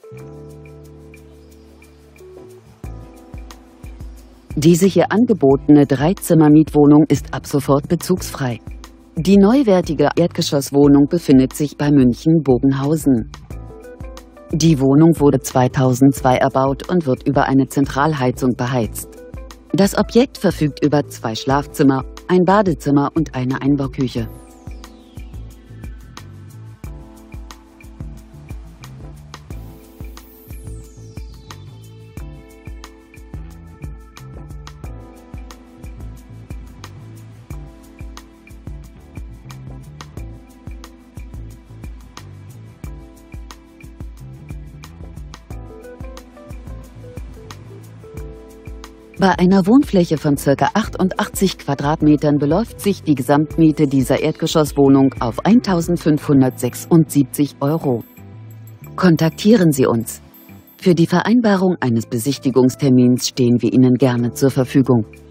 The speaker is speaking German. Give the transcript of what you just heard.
Diese hier angebotene Dreizimmer-Mietwohnung ist ab sofort bezugsfrei. Die neuwertige Erdgeschosswohnung befindet sich bei München-Bogenhausen. Die Wohnung wurde 2002 erbaut und wird über eine Zentralheizung beheizt. Das Objekt verfügt über 2 Schlafzimmer, ein Badezimmer und eine Einbauküche. Bei einer Wohnfläche von ca. 88 Quadratmetern beläuft sich die Gesamtmiete dieser Erdgeschosswohnung auf 1.576 €. Kontaktieren Sie uns. Für die Vereinbarung eines Besichtigungstermins stehen wir Ihnen gerne zur Verfügung.